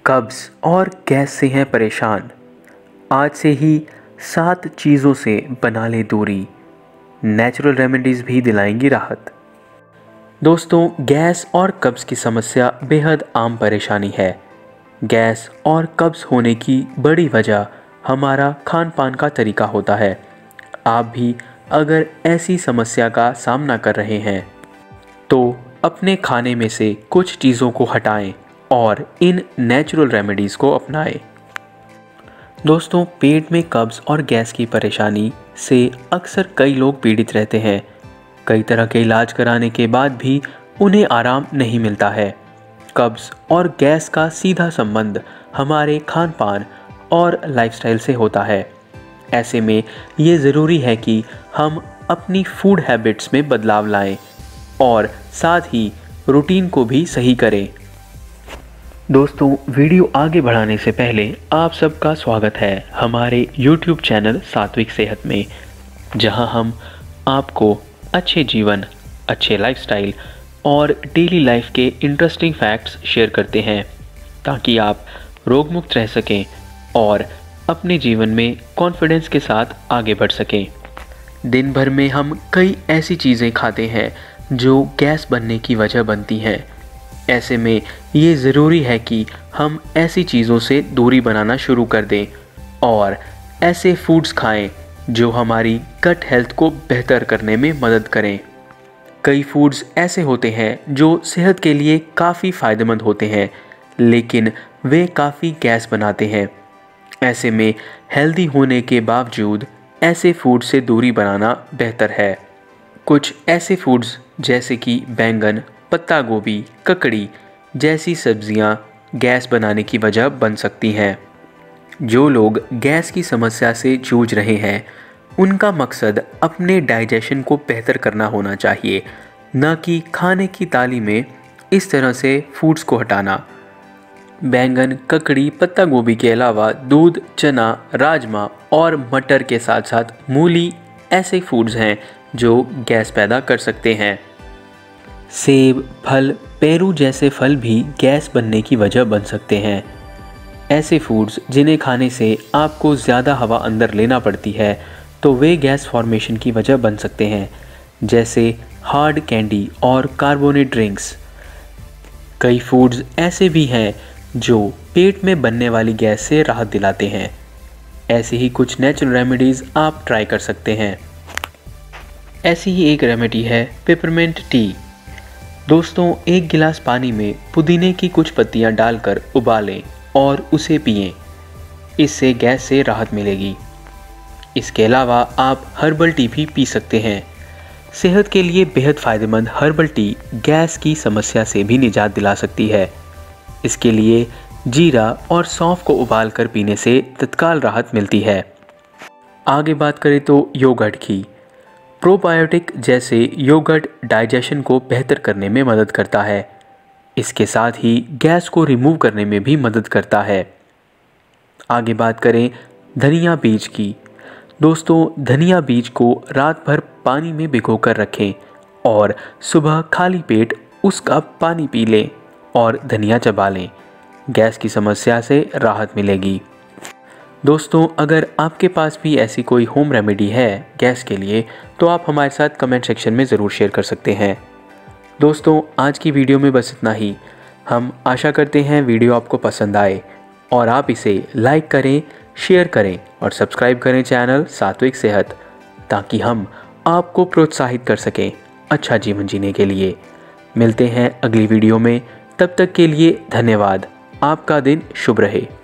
कब्ज़ और गैस से हैं परेशान, आज से ही 7 चीज़ों से बना ले दूरी। नेचुरल रेमेडीज़ भी दिलाएंगी राहत। दोस्तों, गैस और कब्ज़ की समस्या बेहद आम परेशानी है। गैस और कब्ज़ होने की बड़ी वजह हमारा खान पान का तरीका होता है। आप भी अगर ऐसी समस्या का सामना कर रहे हैं तो अपने खाने में से कुछ चीज़ों को हटाएं और इन नेचुरल रेमेडीज़ को अपनाएं। दोस्तों, पेट में कब्ज़ और गैस की परेशानी से अक्सर कई लोग पीड़ित रहते हैं। कई तरह के इलाज कराने के बाद भी उन्हें आराम नहीं मिलता है। कब्ज़ और गैस का सीधा संबंध हमारे खान पान और लाइफस्टाइल से होता है। ऐसे में ये ज़रूरी है कि हम अपनी फूड हैबिट्स में बदलाव लाएं और साथ ही रूटीन को भी सही करें। दोस्तों, वीडियो आगे बढ़ाने से पहले आप सबका स्वागत है हमारे YouTube चैनल सात्विक सेहत में, जहां हम आपको अच्छे जीवन, अच्छे लाइफस्टाइल और डेली लाइफ के इंटरेस्टिंग फैक्ट्स शेयर करते हैं ताकि आप रोग मुक्त रह सकें और अपने जीवन में कॉन्फिडेंस के साथ आगे बढ़ सकें। दिन भर में हम कई ऐसी चीज़ें खाते हैं जो गैस बनने की वजह बनती हैं। ऐसे में ये ज़रूरी है कि हम ऐसी चीज़ों से दूरी बनाना शुरू कर दें और ऐसे फूड्स खाएं जो हमारी गट हेल्थ को बेहतर करने में मदद करें। कई फूड्स ऐसे होते हैं जो सेहत के लिए काफ़ी फ़ायदेमंद होते हैं, लेकिन वे काफ़ी गैस बनाते हैं। ऐसे में हेल्दी होने के बावजूद ऐसे फूड से दूरी बनाना बेहतर है। कुछ ऐसे फूड्स जैसे कि बैंगन, पत्ता गोभी, ककड़ी जैसी सब्जियां गैस बनाने की वजह बन सकती हैं। जो लोग गैस की समस्या से जूझ रहे हैं, उनका मकसद अपने डाइजेशन को बेहतर करना होना चाहिए, न कि खाने की थाली में इस तरह से फूड्स को हटाना। बैंगन, ककड़ी, पत्ता गोभी के अलावा दूध, चना, राजमा और मटर के साथ साथ मूली ऐसे फूड्स हैं जो गैस पैदा कर सकते हैं। सेब, फल, पेरू जैसे फल भी गैस बनने की वजह बन सकते हैं। ऐसे फूड्स जिन्हें खाने से आपको ज़्यादा हवा अंदर लेना पड़ती है तो वे गैस फॉर्मेशन की वजह बन सकते हैं, जैसे हार्ड कैंडी और कार्बोनेट ड्रिंक्स। कई फूड्स ऐसे भी हैं जो पेट में बनने वाली गैस से राहत दिलाते हैं। ऐसे ही कुछ नेचुरल रेमेडीज़ आप ट्राई कर सकते हैं। ऐसी ही एक रेमेडी है पेपरमिंट टी। दोस्तों, एक गिलास पानी में पुदीने की कुछ पत्तियां डालकर उबालें और उसे पिएं। इससे गैस से राहत मिलेगी। इसके अलावा आप हर्बल टी भी पी सकते हैं। सेहत के लिए बेहद फ़ायदेमंद हर्बल टी गैस की समस्या से भी निजात दिला सकती है। इसके लिए जीरा और सौंफ को उबालकर पीने से तत्काल राहत मिलती है। आगे बात करें तो योगर्ट की। प्रोबायोटिक जैसे योगर्ट डाइजेशन को बेहतर करने में मदद करता है। इसके साथ ही गैस को रिमूव करने में भी मदद करता है। आगे बात करें धनिया बीज की। दोस्तों, धनिया बीज को रात भर पानी में भिगोकर रखें और सुबह खाली पेट उसका पानी पी लें और धनिया चबा लें। गैस की समस्या से राहत मिलेगी। दोस्तों, अगर आपके पास भी ऐसी कोई होम रेमेडी है गैस के लिए तो आप हमारे साथ कमेंट सेक्शन में ज़रूर शेयर कर सकते हैं। दोस्तों, आज की वीडियो में बस इतना ही। हम आशा करते हैं वीडियो आपको पसंद आए और आप इसे लाइक करें, शेयर करें और सब्सक्राइब करें चैनल सात्विक सेहत, ताकि हम आपको प्रोत्साहित कर सकें अच्छा जीवन जीने के लिए। मिलते हैं अगली वीडियो में, तब तक के लिए धन्यवाद। आपका दिन शुभ रहे।